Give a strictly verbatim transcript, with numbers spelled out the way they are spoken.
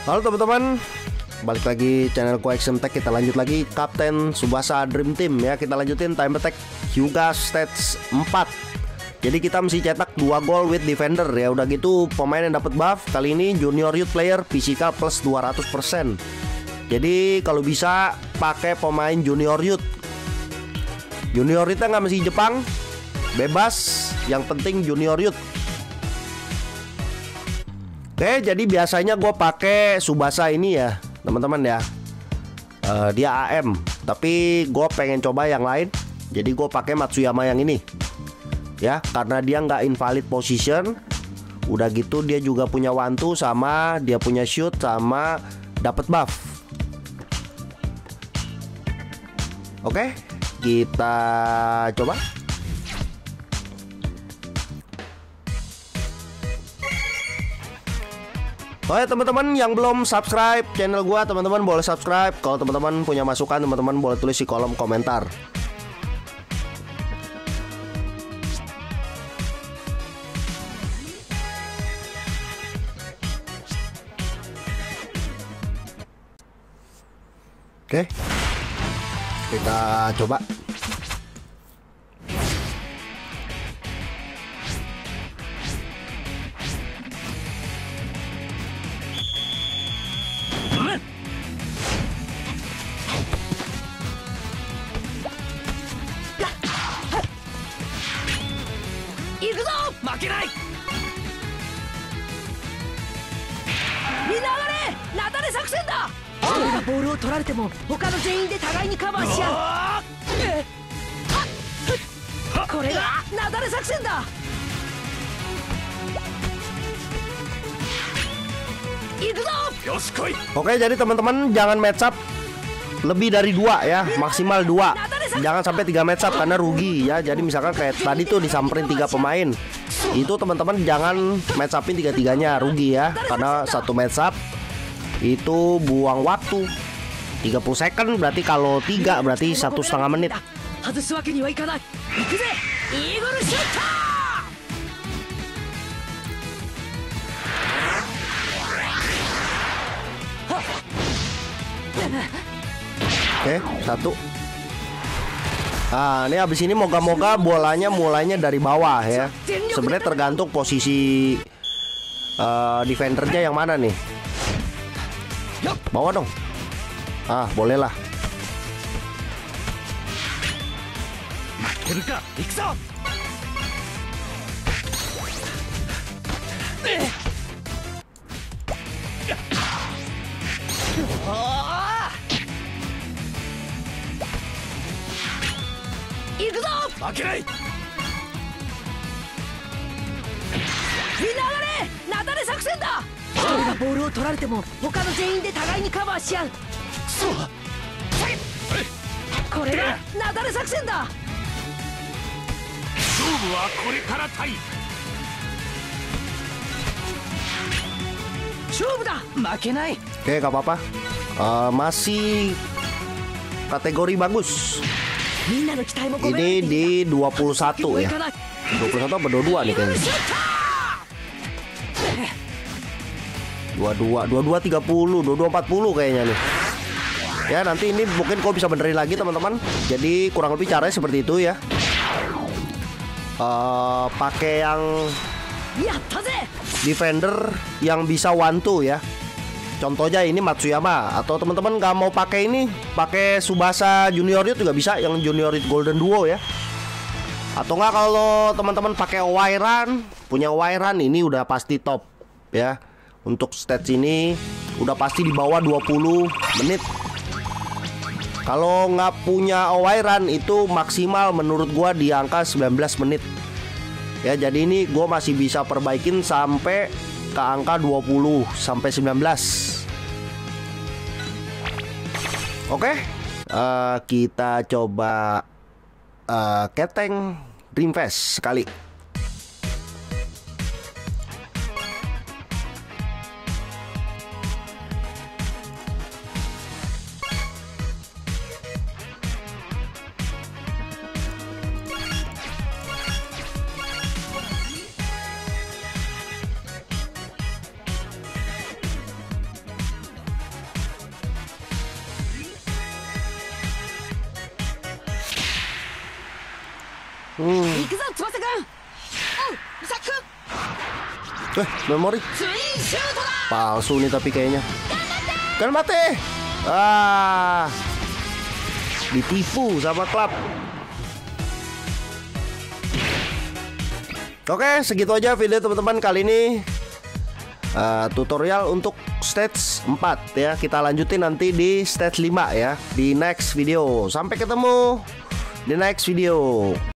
Halo teman-teman, balik lagi channel Koexem Tech. Kita lanjut lagi Kapten Tsubasa Dream Team ya. Kita lanjutin time attack Hyuga stage empat. Jadi kita mesti cetak dua gol with defender ya. Udah gitu pemain yang dapat buff kali ini junior youth player physical plus dua ratus persen. Jadi kalau bisa pakai pemain junior youth. Junior youth nggak mesti Jepang, bebas, yang penting junior youth. Oke, jadi biasanya gue pakai Tsubasa ini ya, teman-teman ya. Uh, dia A M, tapi gue pengen coba yang lain. Jadi gue pakai Matsuyama yang ini, ya, karena dia nggak invalid position. Udah gitu dia juga punya one two, sama dia punya shoot, sama dapat buff. Oke, kita coba. Oke teman-teman yang belum subscribe channel gua, teman-teman boleh subscribe. Kalau teman-teman punya masukan, teman-teman boleh tulis di kolom komentar. Oke, kita coba. Oke, jadi teman-teman jangan match up lebih dari dua ya, maksimal dua. Jangan sampai tiga match up karena rugi ya. Jadi misalkan kayak tadi tuh disamperin tiga pemain, itu teman-teman jangan match upin tiga-tiganya, rugi ya. Karena satu match up itu buang waktu tiga puluh second, berarti kalau tiga berarti satu setengah menit. Oke, satu. Nah, ini habis ini moga-moga bolanya mulainya dari bawah ya. Sebenarnya tergantung posisi uh, defendernya yang mana nih. Bawah dong. Ah, bolehlah. Oke, gak apa-apa. Uh, masih kategori bagus. Ini di dua puluh satu ya. dua puluh satu apa dua puluh dua nih kayaknya. dua puluh dua, dua puluh dua tiga puluh, dua puluh dua empat puluh kayaknya nih. Ya, nanti ini mungkin kau bisa benerin lagi teman-teman. Jadi kurang lebih caranya seperti itu ya. Uh, pakai yang defender yang bisa one two ya. Contohnya ini Matsuyama. Atau teman-teman nggak mau pakai ini, pakai Tsubasa Junior Youth juga bisa, yang Junior Youth Golden Duo ya. Atau nggak kalau teman-teman pakai Owairan, punya Owairan ini udah pasti top ya. Untuk stats ini udah pasti di bawah dua puluh menit. Kalau nggak punya Owairan itu maksimal menurut gua di angka sembilan belas menit. Ya, jadi ini gua masih bisa perbaikin sampai ke angka dua puluh sampai sembilan belas. Oke, uh, kita coba uh, Keteng Dreamfest sekali. Hmm. Eh, memori palsu nih tapi kayaknya. Kan mati. Ah, ditipu sama klub. Oke, segitu aja video teman-teman kali ini. Uh, tutorial untuk stage empat ya. Kita lanjutin nanti di stage lima ya, di next video. Sampai ketemu di next video.